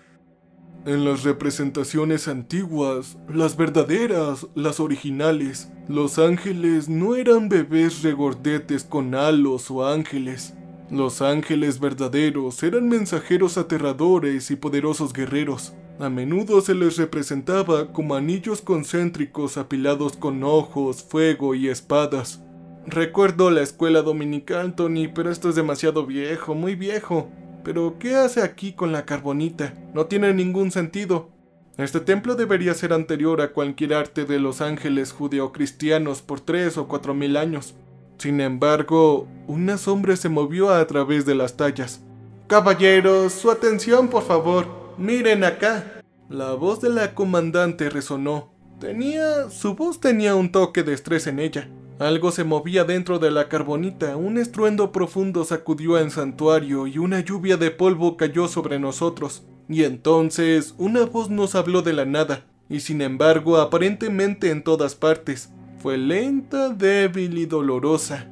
En las representaciones antiguas, las verdaderas, las originales, los ángeles no eran bebés regordetes con halos o ángeles. Los ángeles verdaderos eran mensajeros aterradores y poderosos guerreros. A menudo se les representaba como anillos concéntricos apilados con ojos, fuego y espadas. Recuerdo la escuela dominical, Tony, pero esto es demasiado viejo, muy viejo. Pero, ¿qué hace aquí con la carbonita? No tiene ningún sentido. Este templo debería ser anterior a cualquier arte de los ángeles judeocristianos por tres o cuatro mil años. Sin embargo, una sombra se movió a través de las tallas. Caballeros, su atención, por favor. Miren acá. La voz de la comandante resonó. Tenía... su voz tenía un toque de estrés en ella. Algo se movía dentro de la carbonita, un estruendo profundo sacudió el santuario y una lluvia de polvo cayó sobre nosotros. Y entonces una voz nos habló de la nada, y sin embargo aparentemente en todas partes. Fue lenta, débil y dolorosa.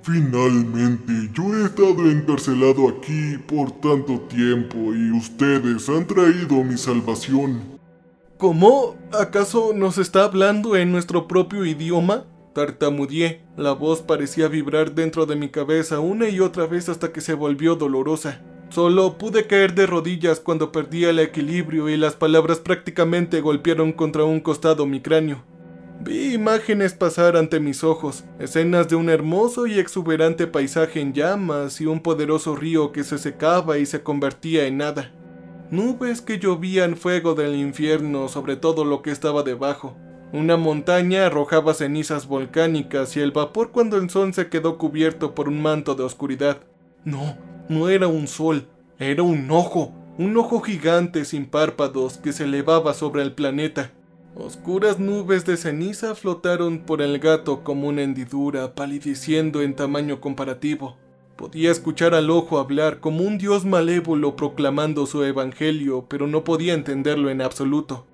Finalmente, yo he estado encarcelado aquí por tanto tiempo y ustedes han traído mi salvación. ¿Cómo? ¿Acaso nos está hablando en nuestro propio idioma? Tartamudeé. La voz parecía vibrar dentro de mi cabeza una y otra vez hasta que se volvió dolorosa. Solo pude caer de rodillas cuando perdí el equilibrio y las palabras prácticamente golpearon contra un costado mi cráneo. Vi imágenes pasar ante mis ojos, escenas de un hermoso y exuberante paisaje en llamas y un poderoso río que se secaba y se convertía en nada. Nubes que llovían fuego del infierno sobre todo lo que estaba debajo. Una montaña arrojaba cenizas volcánicas y el vapor cuando el sol se quedó cubierto por un manto de oscuridad. No, no era un sol, era un ojo, un ojo gigante sin párpados que se elevaba sobre el planeta. Oscuras nubes de ceniza flotaron por el gato como una hendidura, palideciendo en tamaño comparativo. Podía escuchar al ojo hablar como un dios malévolo proclamando su evangelio, pero no podía entenderlo en absoluto.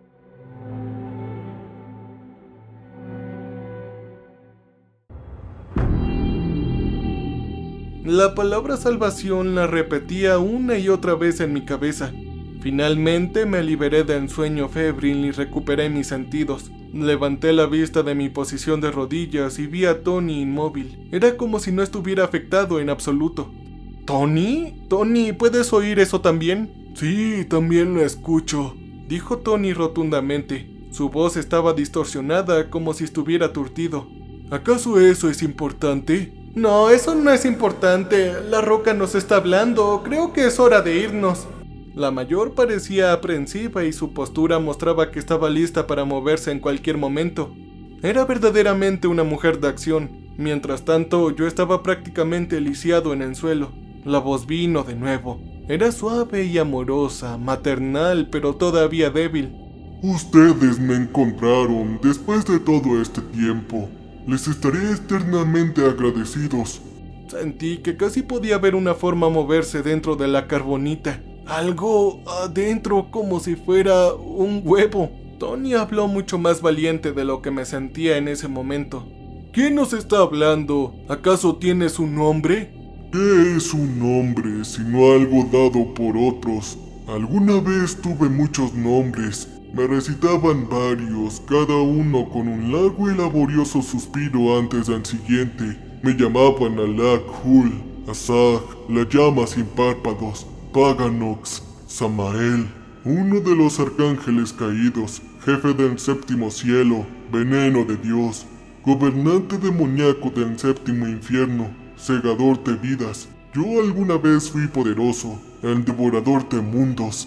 La palabra salvación la repetía una y otra vez en mi cabeza. Finalmente me liberé del sueño febril y recuperé mis sentidos. Levanté la vista de mi posición de rodillas y vi a Tony inmóvil. Era como si no estuviera afectado en absoluto. ¿Tony? ¿Tony, puedes oír eso también? Sí, también lo escucho, dijo Tony rotundamente. Su voz estaba distorsionada como si estuviera aturdido. ¿Acaso eso es importante? No, eso no es importante. La roca nos está hablando. Creo que es hora de irnos. La mayor parecía aprensiva y su postura mostraba que estaba lista para moverse en cualquier momento. Era verdaderamente una mujer de acción. Mientras tanto, yo estaba prácticamente lisiado en el suelo. La voz vino de nuevo. Era suave y amorosa, maternal, pero todavía débil. Ustedes me encontraron después de todo este tiempo. Les estaré eternamente agradecidos. Sentí que casi podía ver una forma moverse dentro de la carbonita. Algo adentro como si fuera un huevo. Tony habló mucho más valiente de lo que me sentía en ese momento. ¿Quién nos está hablando? ¿Acaso tienes un nombre? ¿Qué es un nombre sino algo dado por otros? Alguna vez tuve muchos nombres. Me recitaban varios, cada uno con un largo y laborioso suspiro antes del siguiente. Me llamaban Alak Hul, Asaj, la llama sin párpados, Paganox, Samael, uno de los arcángeles caídos, jefe del séptimo cielo, veneno de Dios, gobernante demoníaco del séptimo infierno, segador de vidas. Yo alguna vez fui poderoso, el devorador de mundos,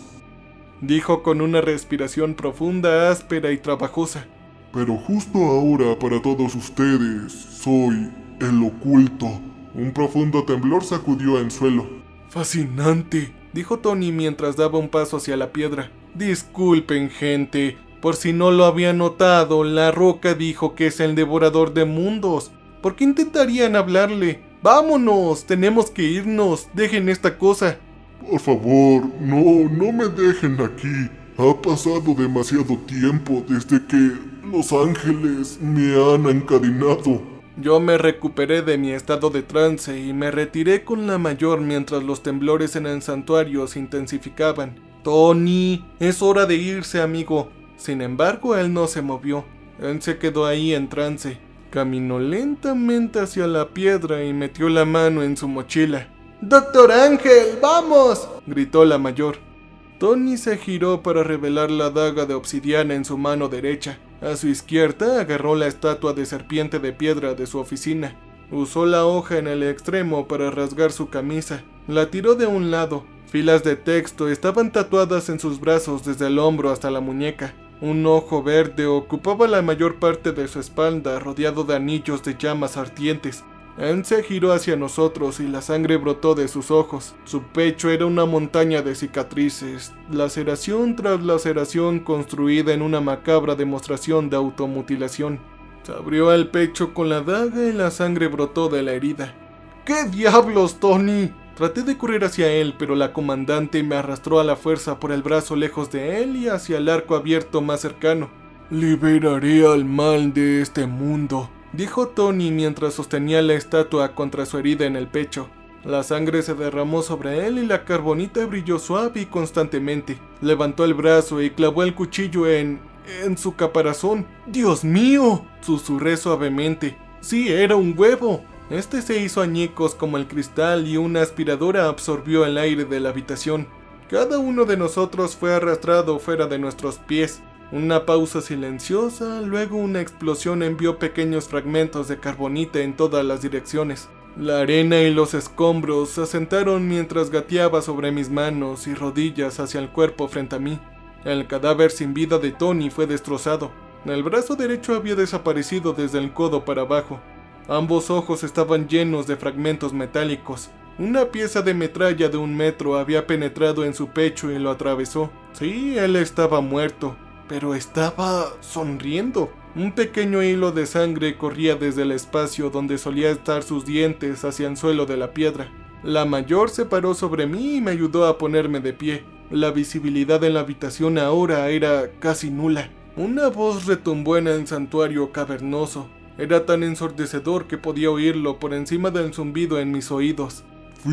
dijo con una respiración profunda, áspera y trabajosa. Pero justo ahora para todos ustedes, soy el oculto. Un profundo temblor sacudió el suelo. Fascinante, dijo Tony mientras daba un paso hacia la piedra. Disculpen, gente, por si no lo había notado, la roca dijo que es el devorador de mundos. ¿Por qué intentarían hablarle? ¡Vámonos! Tenemos que irnos. Dejen esta cosa. Por favor, no, no me dejen aquí. Ha pasado demasiado tiempo desde que los ángeles me han encadenado. Yo me recuperé de mi estado de trance y me retiré con la mayor mientras los temblores en el santuario se intensificaban. Tony, es hora de irse, amigo. Sin embargo, él no se movió. Él se quedó ahí en trance. Caminó lentamente hacia la piedra y metió la mano en su mochila. ¡Doctor Ángel, vamos!, gritó la mayor. Tony se giró para revelar la daga de obsidiana en su mano derecha. A su izquierda agarró la estatua de serpiente de piedra de su oficina. Usó la hoja en el extremo para rasgar su camisa. La tiró de un lado. Filas de texto estaban tatuadas en sus brazos desde el hombro hasta la muñeca. Un ojo verde ocupaba la mayor parte de su espalda, rodeado de anillos de llamas ardientes. Él se giró hacia nosotros y la sangre brotó de sus ojos. Su pecho era una montaña de cicatrices, laceración tras laceración construida en una macabra demostración de automutilación. Se abrió el pecho con la daga y la sangre brotó de la herida. ¿Qué diablos, Tony? Traté de correr hacia él, pero la comandante me arrastró a la fuerza por el brazo lejos de él y hacia el arco abierto más cercano. Liberaré al mal de este mundo, dijo Tony mientras sostenía la estatua contra su herida en el pecho. La sangre se derramó sobre él y la carbonita brilló suave y constantemente. Levantó el brazo y clavó el cuchillo en... en su caparazón. ¡Dios mío!, susurré suavemente. Sí, era un huevo. Este se hizo añicos como el cristal y una aspiradora absorbió el aire de la habitación. Cada uno de nosotros fue arrastrado fuera de nuestros pies. Una pausa silenciosa, luego una explosión envió pequeños fragmentos de carbonita en todas las direcciones. La arena y los escombros se asentaron mientras gateaba sobre mis manos y rodillas hacia el cuerpo frente a mí. El cadáver sin vida de Tony fue destrozado. El brazo derecho había desaparecido desde el codo para abajo. Ambos ojos estaban llenos de fragmentos metálicos. Una pieza de metralla de un metro había penetrado en su pecho y lo atravesó. Sí, él estaba muerto, pero estaba sonriendo. Un pequeño hilo de sangre corría desde el espacio donde solía estar sus dientes hacia el suelo de la piedra. La mayor se paró sobre mí y me ayudó a ponerme de pie. La visibilidad en la habitación ahora era casi nula. Una voz retumbó en el santuario cavernoso. Era tan ensordecedor que podía oírlo por encima del zumbido en mis oídos.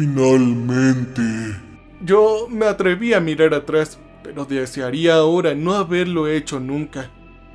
Finalmente. Yo me atreví a mirar atrás, pero desearía ahora no haberlo hecho nunca.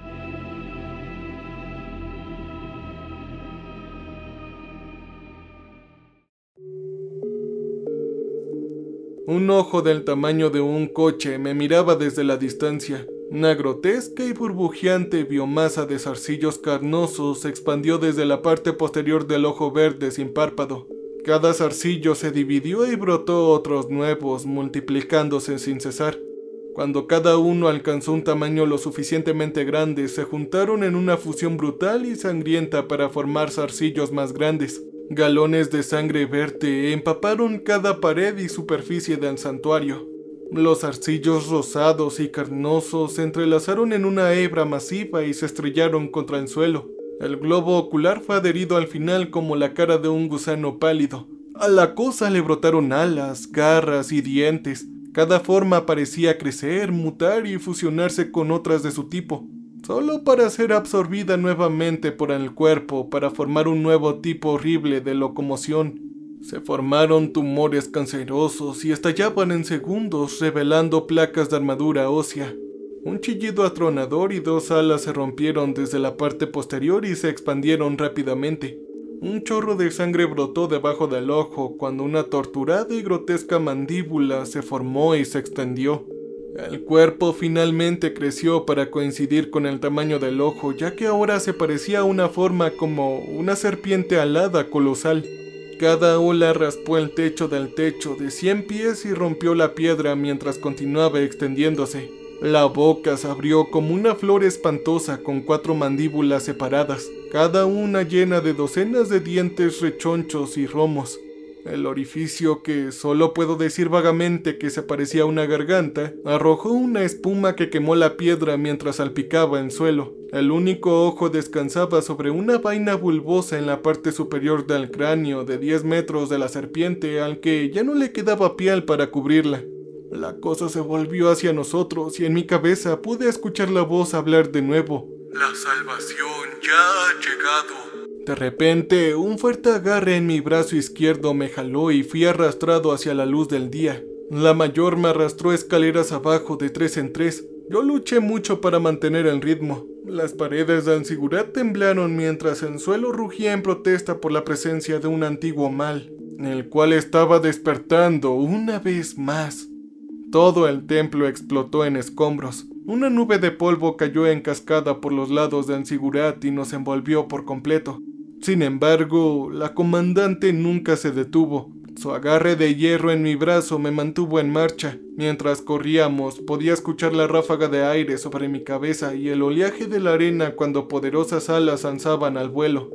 Un ojo del tamaño de un coche me miraba desde la distancia. Una grotesca y burbujeante biomasa de zarcillos carnosos se expandió desde la parte posterior del ojo verde sin párpado. Cada zarcillo se dividió y brotó otros nuevos, multiplicándose sin cesar. Cuando cada uno alcanzó un tamaño lo suficientemente grande, se juntaron en una fusión brutal y sangrienta para formar zarcillos más grandes. Galones de sangre verde empaparon cada pared y superficie del santuario. Los zarcillos rosados y carnosos se entrelazaron en una hebra masiva y se estrellaron contra el suelo. El globo ocular fue adherido al final como la cara de un gusano pálido. A la cosa le brotaron alas, garras y dientes. Cada forma parecía crecer, mutar y fusionarse con otras de su tipo, solo para ser absorbida nuevamente por el cuerpo para formar un nuevo tipo horrible de locomoción. Se formaron tumores cancerosos y estallaban en segundos, revelando placas de armadura ósea. Un chillido atronador y dos alas se rompieron desde la parte posterior y se expandieron rápidamente. Un chorro de sangre brotó debajo del ojo cuando una torturada y grotesca mandíbula se formó y se extendió. El cuerpo finalmente creció para coincidir con el tamaño del ojo, ya que ahora se parecía a una forma como una serpiente alada colosal. Cada ola raspó el techo del techo de cien pies y rompió la piedra mientras continuaba extendiéndose. La boca se abrió como una flor espantosa con cuatro mandíbulas separadas, cada una llena de docenas de dientes rechonchos y romos. El orificio, que solo puedo decir vagamente que se parecía a una garganta, arrojó una espuma que quemó la piedra mientras salpicaba el suelo. El único ojo descansaba sobre una vaina bulbosa en la parte superior del cráneo de diez metros de la serpiente, al que ya no le quedaba piel para cubrirla. La cosa se volvió hacia nosotros y en mi cabeza pude escuchar la voz hablar de nuevo. La salvación ya ha llegado. De repente, un fuerte agarre en mi brazo izquierdo me jaló y fui arrastrado hacia la luz del día. La mayor me arrastró escaleras abajo de tres en tres. Yo luché mucho para mantener el ritmo. Las paredes del Zigurat temblaron mientras el suelo rugía en protesta por la presencia de un antiguo mal, el cual estaba despertando una vez más. Todo el templo explotó en escombros. Una nube de polvo cayó en cascada por los lados del Zigurat y nos envolvió por completo. Sin embargo, la comandante nunca se detuvo. Su agarre de hierro en mi brazo me mantuvo en marcha. Mientras corríamos, podía escuchar la ráfaga de aire sobre mi cabeza y el oleaje de la arena cuando poderosas alas alzaban al vuelo.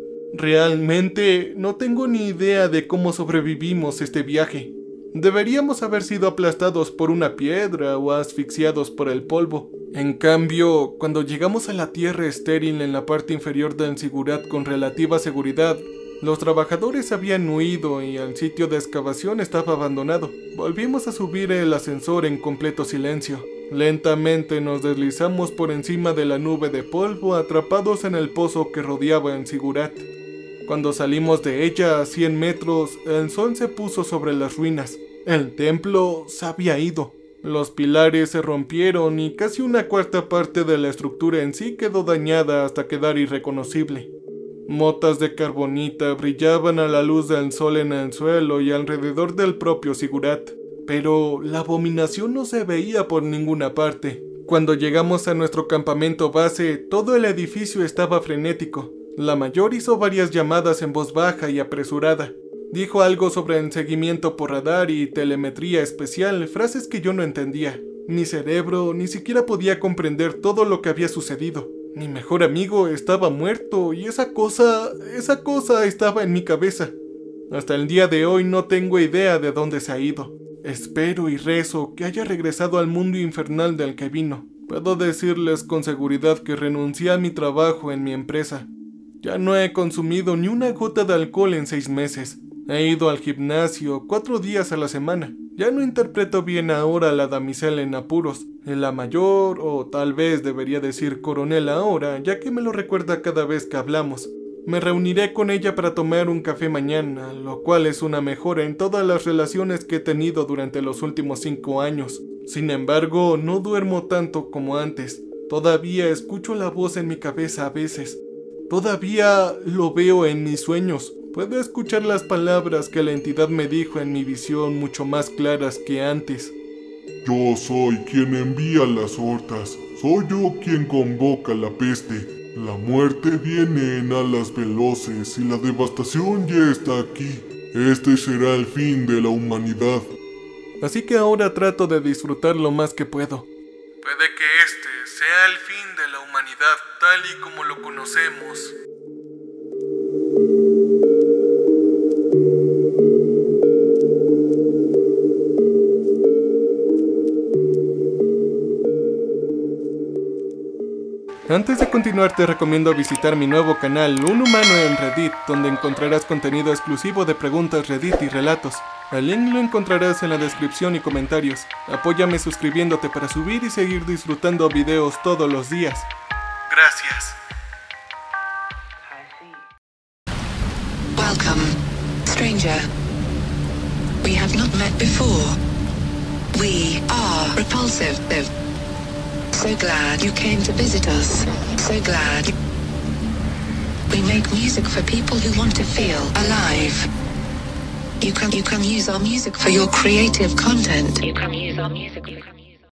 Realmente no tengo ni idea de cómo sobrevivimos este viaje. Deberíamos haber sido aplastados por una piedra o asfixiados por el polvo. En cambio, cuando llegamos a la tierra estéril en la parte inferior del Zigurat con relativa seguridad, los trabajadores habían huido y el sitio de excavación estaba abandonado. Volvimos a subir el ascensor en completo silencio. Lentamente nos deslizamos por encima de la nube de polvo, atrapados en el pozo que rodeaba el Zigurat. Cuando salimos de ella a cien metros, el sol se puso sobre las ruinas. El templo se había ido. Los pilares se rompieron y casi una cuarta parte de la estructura en sí quedó dañada hasta quedar irreconocible. Motas de carbonita brillaban a la luz del sol en el suelo y alrededor del propio Zigurat, pero la abominación no se veía por ninguna parte. Cuando llegamos a nuestro campamento base, todo el edificio estaba frenético. La mayor hizo varias llamadas en voz baja y apresurada. Dijo algo sobre el seguimiento por radar y telemetría especial, frases que yo no entendía. Mi cerebro ni siquiera podía comprender todo lo que había sucedido. Mi mejor amigo estaba muerto y esa cosa, esa cosa estaba en mi cabeza. Hasta el día de hoy no tengo idea de dónde se ha ido. Espero y rezo que haya regresado al mundo infernal del que vino. Puedo decirles con seguridad que renuncié a mi trabajo en mi empresa. Ya no he consumido ni una gota de alcohol en seis meses. He ido al gimnasio cuatro días a la semana. Ya no interpreto bien ahora a la damisela en apuros. La mayor, o tal vez debería decir coronel ahora, ya que me lo recuerda cada vez que hablamos. Me reuniré con ella para tomar un café mañana, lo cual es una mejora en todas las relaciones que he tenido durante los últimos cinco años. Sin embargo, no duermo tanto como antes. Todavía escucho la voz en mi cabeza a veces. Todavía lo veo en mis sueños. Puedo escuchar las palabras que la entidad me dijo en mi visión mucho más claras que antes. Yo soy quien envía las hordas. Soy yo quien convoca la peste. La muerte viene en alas veloces y la devastación ya está aquí. Este será el fin de la humanidad. Así que ahora trato de disfrutar lo más que puedo. Puede que este sea el fin de la humanidad tal y como lo conocemos. Antes de continuar te recomiendo visitar mi nuevo canal Un Humano en Reddit, donde encontrarás contenido exclusivo de preguntas Reddit y relatos. El link lo encontrarás en la descripción y comentarios. Apóyame suscribiéndote para subir y seguir disfrutando videos todos los días. Gracias. Welcome, stranger. We have not met before. We are repulsive. So glad you came to visit us. So glad you We make music for people who want to feel alive. You can you can use our music for your creative content. You can use our music. You can